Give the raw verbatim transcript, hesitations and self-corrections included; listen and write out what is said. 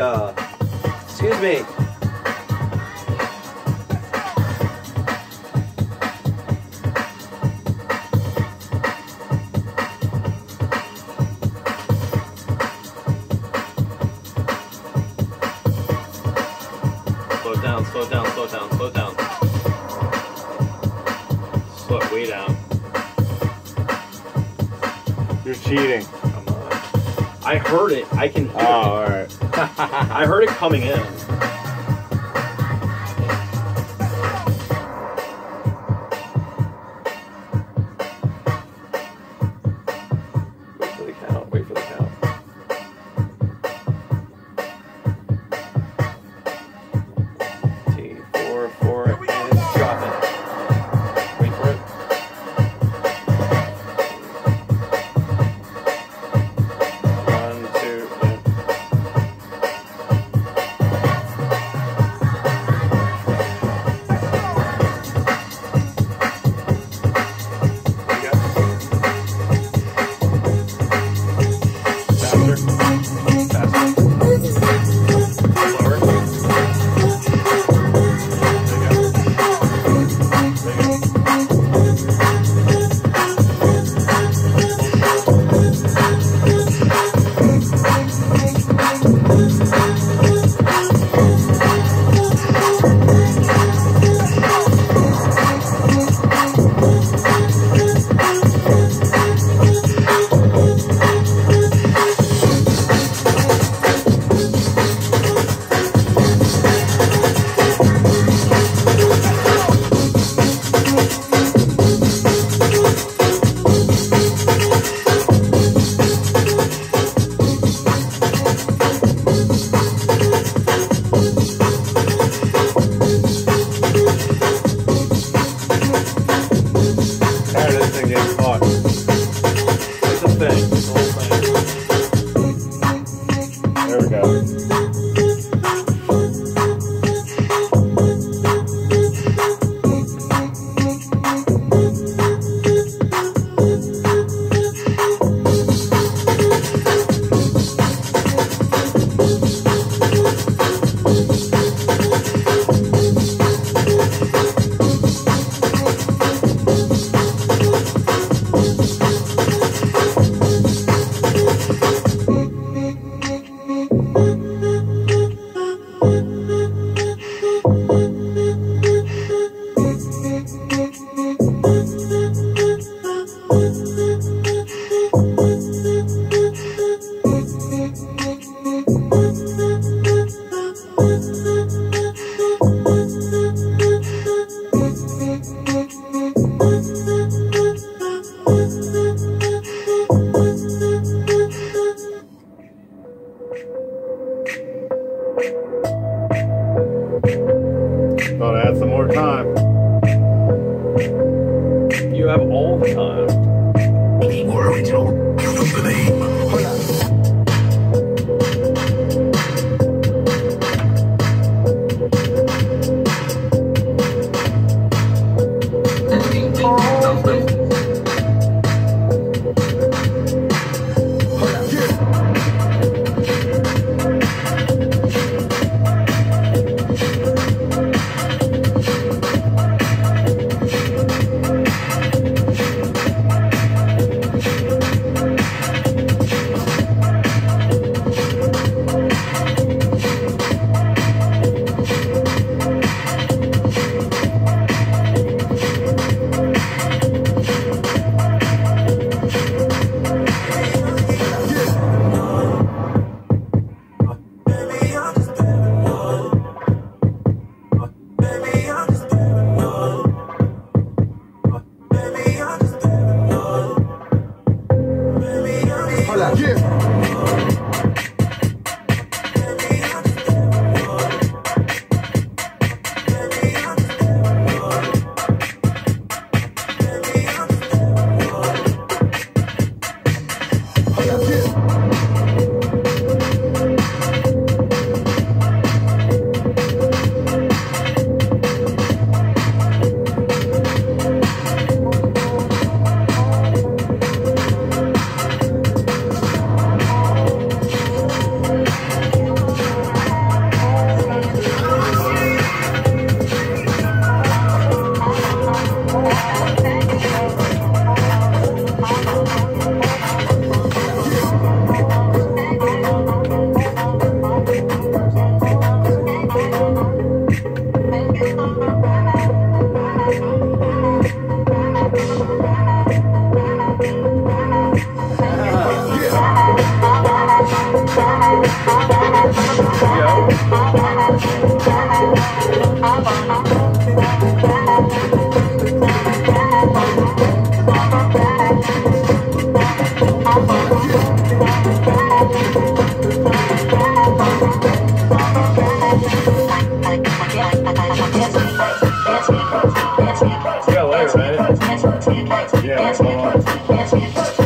uh, excuse me. Slow down, slow down, slow down, slow down. Slow it way down. You're cheating. Come on. I heard it. I can hear oh, it. alright. I heard it coming in. Wait for the count. Wait for the count. T, four, four, and drop it. Wait for it. One, two, and Thought I had some more time. You have all the time. Any more original? Give them the name. Yeah, later, man. Yeah, come on.